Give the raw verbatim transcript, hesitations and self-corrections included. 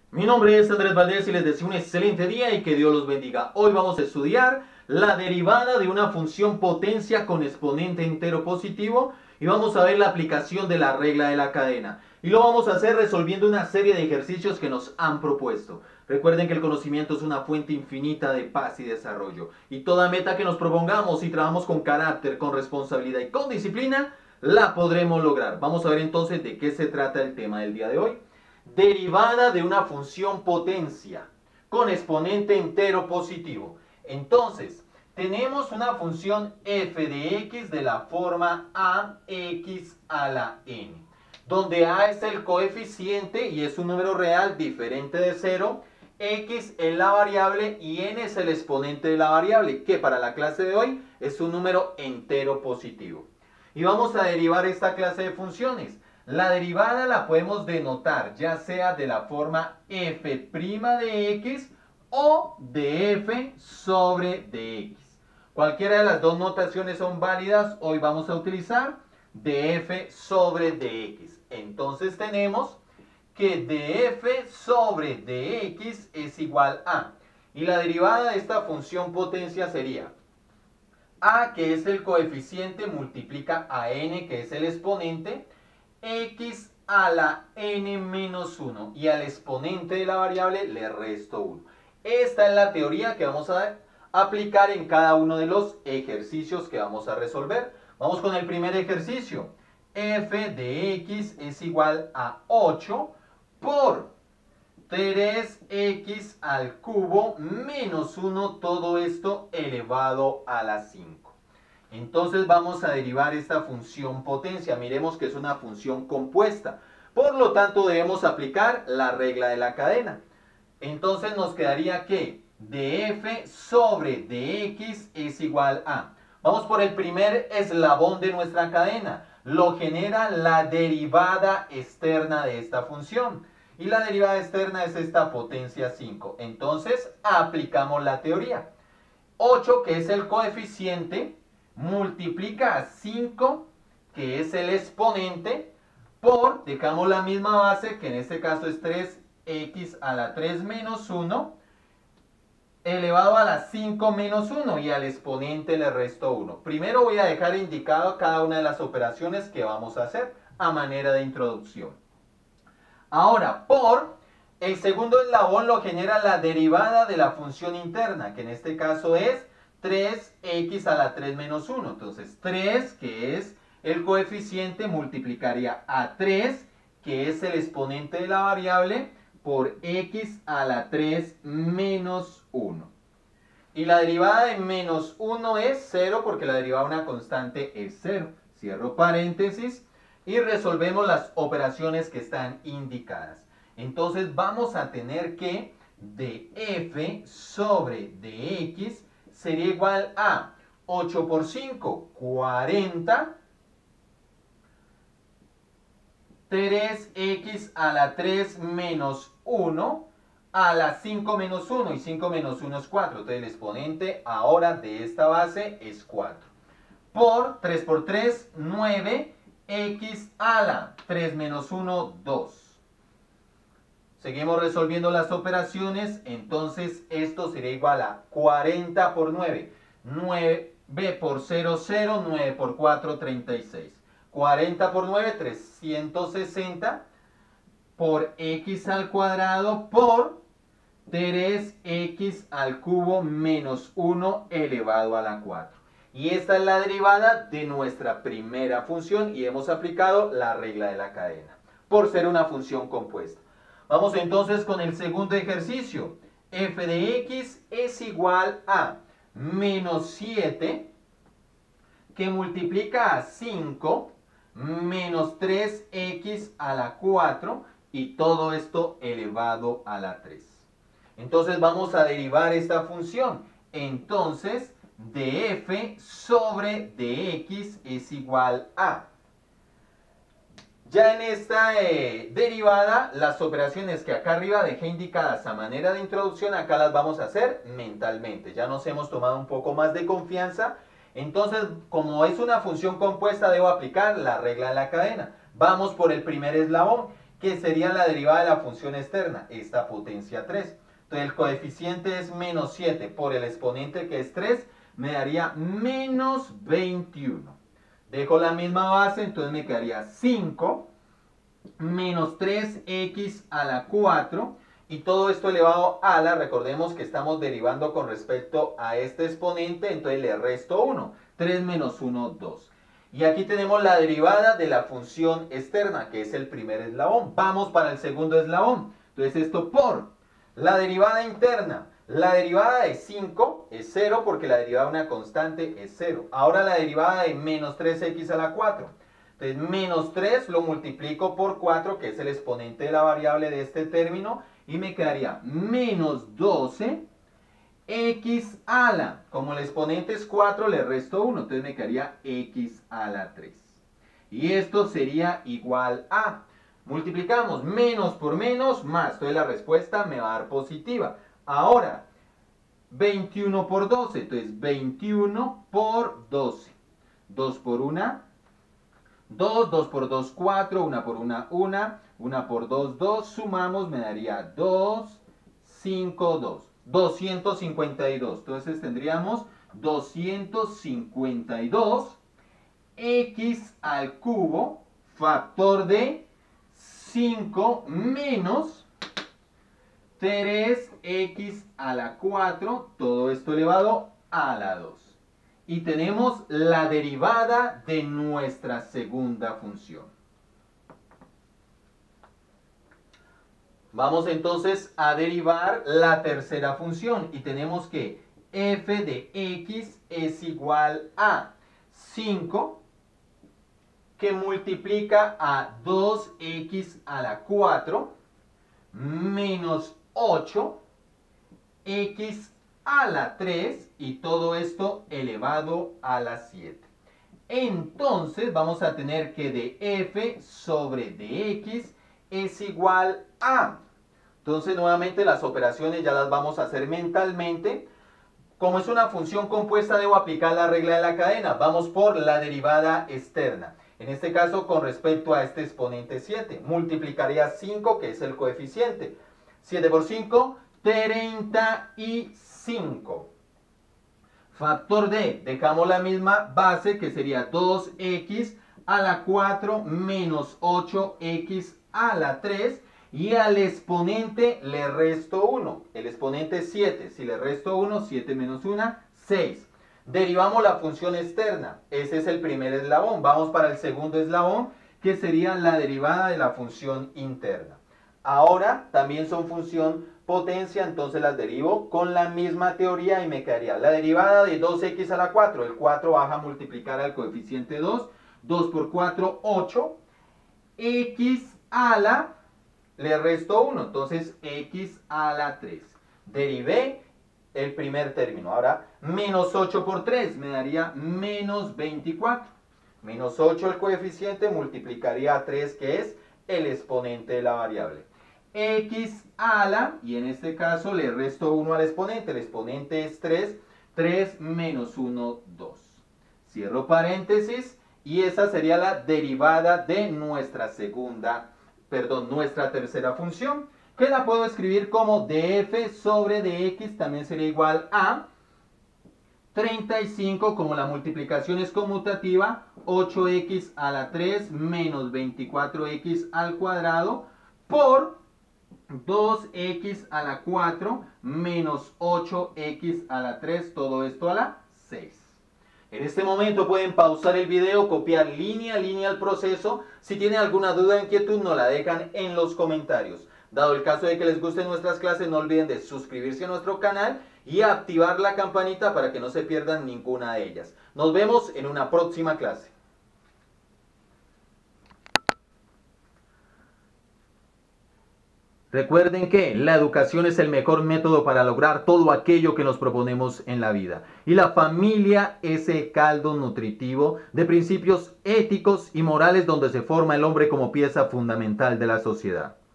Mi nombre es Andrés Valdés y les deseo un excelente día y que Dios los bendiga. Hoy vamos a estudiar la derivada de una función potencia con exponente entero positivo y vamos a ver la aplicación de la regla de la cadena. Y lo vamos a hacer resolviendo una serie de ejercicios que nos han propuesto. Recuerden que el conocimiento es una fuente infinita de paz y desarrollo. Y toda meta que nos propongamos y trabajamos con carácter, con responsabilidad y con disciplina, la podremos lograr. Vamos a ver entonces de qué se trata el tema del día de hoy. Derivada de una función potencia con exponente entero positivo. Entonces, tenemos una función f de x de la forma ax a la n, donde a es el coeficiente y es un número real diferente de cero, x es la variable y n es el exponente de la variable, que para la clase de hoy es un número entero positivo. Y vamos a derivar esta clase de funciones. La derivada la podemos denotar ya sea de la forma f' de x o de f sobre dx. Cualquiera de las dos notaciones son válidas. Hoy vamos a utilizar df sobre dx. Entonces tenemos que df sobre dx es igual a, y la derivada de esta función potencia sería a, que es el coeficiente, multiplica a n, que es el exponente, x a la n menos uno, y al exponente de la variable le resto uno. Esta es la teoría que vamos a aplicar en cada uno de los ejercicios que vamos a resolver. Vamos con el primer ejercicio. F de x es igual a ocho por tres x al cubo menos uno, todo esto elevado a la cinco. Entonces vamos a derivar esta función potencia. Miremos que es una función compuesta. Por lo tanto debemos aplicar la regla de la cadena. Entonces nos quedaría que df sobre dx es igual a. Vamos por el primer eslabón de nuestra cadena. Lo genera la derivada externa de esta función. Y la derivada externa es esta potencia cinco. Entonces aplicamos la teoría. ocho, que es el coeficiente, multiplica a cinco, que es el exponente, por, dejamos la misma base, que en este caso es tres x a la tres menos uno, elevado a la cinco menos uno, y al exponente le resto uno. Primero voy a dejar indicado cada una de las operaciones que vamos a hacer a manera de introducción. Ahora, por el segundo eslabón lo genera la derivada de la función interna, que en este caso es tres x a la tres menos uno. Entonces tres, que es el coeficiente, multiplicaría a tres, que es el exponente de la variable, por x a la tres menos uno. Y la derivada de menos uno es cero, porque la derivada de una constante es cero. Cierro paréntesis y resolvemos las operaciones que están indicadas. Entonces vamos a tener que df sobre dx sería igual a ocho por cinco, cuarenta, tres x a la tres menos uno, a la cinco menos uno, y cinco menos uno es cuatro. Entonces el exponente ahora de esta base es cuatro. Por tres por tres, nueve, x a la tres menos uno, dos. Seguimos resolviendo las operaciones. Entonces esto sería igual a cuarenta por nueve. nueve por cero, cero. nueve por cuatro, treinta y seis. cuarenta por nueve, trescientos sesenta. Por x al cuadrado por tres x al cubo menos uno elevado a la cuatro. Y esta es la derivada de nuestra primera función y hemos aplicado la regla de la cadena por ser una función compuesta. Vamos entonces con el segundo ejercicio. F de x es igual a menos siete, que multiplica a cinco, menos tres x a la cuatro, y todo esto elevado a la tres. Entonces vamos a derivar esta función. Entonces df sobre dx es igual a. Ya en esta eh, derivada, las operaciones que acá arriba dejé indicadas a manera de introducción, acá las vamos a hacer mentalmente. Ya nos hemos tomado un poco más de confianza. Entonces, como es una función compuesta, debo aplicar la regla de la cadena. Vamos por el primer eslabón. que sería la derivada de la función externa, esta potencia tres. Entonces el coeficiente es menos siete por el exponente que es tres, me daría menos veintiuno. Dejo la misma base, entonces me quedaría cinco menos tres equis a la cuatro. Y todo esto elevado a la, recordemos que estamos derivando con respecto a este exponente, entonces le resto uno. tres menos uno, dos. Y aquí tenemos la derivada de la función externa, que es el primer eslabón. Vamos para el segundo eslabón. Entonces esto por la derivada interna. La derivada de cinco es cero porque la derivada de una constante es cero. Ahora la derivada de menos tres equis a la cuatro. Entonces menos tres lo multiplico por cuatro, que es el exponente de la variable de este término, y me quedaría menos doce equis a la, como el exponente es cuatro, le resto uno, entonces me quedaría equis a la tres. Y esto sería igual a, multiplicamos menos por menos, más, entonces la respuesta me va a dar positiva. Ahora, veintiuno por doce, entonces veintiuno por doce. dos por una, dos, dos por dos, cuatro, una por una, una, una por dos, dos, sumamos, me daría dos, cinco, dos, doscientos cincuenta y dos. Entonces tendríamos doscientos cincuenta y dos equis al cubo, factor de cinco menos tres equis a la cuatro, todo esto elevado a la dos. Y tenemos la derivada de nuestra segunda función. Vamos entonces a derivar la tercera función y tenemos que f de x es igual a cinco, que multiplica a dos equis a la cuatro menos ocho equis a la tres, y todo esto elevado a la siete. Entonces vamos a tener que de f sobre dx es igual a, entonces nuevamente las operaciones ya las vamos a hacer mentalmente. Como es una función compuesta, debo aplicar la regla de la cadena. Vamos por la derivada externa. En este caso, con respecto a este exponente siete, multiplicaría cinco, que es el coeficiente. siete por cinco, treinta y cinco. Factor de, dejamos la misma base, que sería dos equis a la cuatro menos ocho equis a la tres. Y al exponente le resto uno. El exponente es siete. Si le resto uno, siete menos uno, seis. Derivamos la función externa. Ese es el primer eslabón. Vamos para el segundo eslabón, que sería la derivada de la función interna. Ahora también son función potencia, entonces las derivo con la misma teoría y me quedaría la derivada de dos equis a la cuatro. El cuatro baja a multiplicar al coeficiente dos. dos por cuatro, ocho. X a la, le resto uno, entonces x a la tres. Derivé el primer término. Ahora, menos ocho por tres me daría menos veinticuatro. Menos ocho el coeficiente, multiplicaría a tres, que es el exponente de la variable. X a la, y en este caso le resto uno al exponente. El exponente es tres. tres menos uno, dos. Cierro paréntesis, y esa sería la derivada de nuestra segunda, perdón, nuestra tercera función, que la puedo escribir como df sobre dx, también sería igual a treinta y cinco, como la multiplicación es conmutativa, ocho equis a la tres menos veinticuatro equis al cuadrado, por dos equis a la cuatro menos ocho equis a la tres, todo esto a la seis. En este momento pueden pausar el video, copiar línea a línea el proceso. Si tienen alguna duda o inquietud, nos la dejan en los comentarios. Dado el caso de que les gusten nuestras clases, no olviden de suscribirse a nuestro canal y activar la campanita para que no se pierdan ninguna de ellas. Nos vemos en una próxima clase. Recuerden que la educación es el mejor método para lograr todo aquello que nos proponemos en la vida. Y la familia es el caldo nutritivo de principios éticos y morales donde se forma el hombre como pieza fundamental de la sociedad.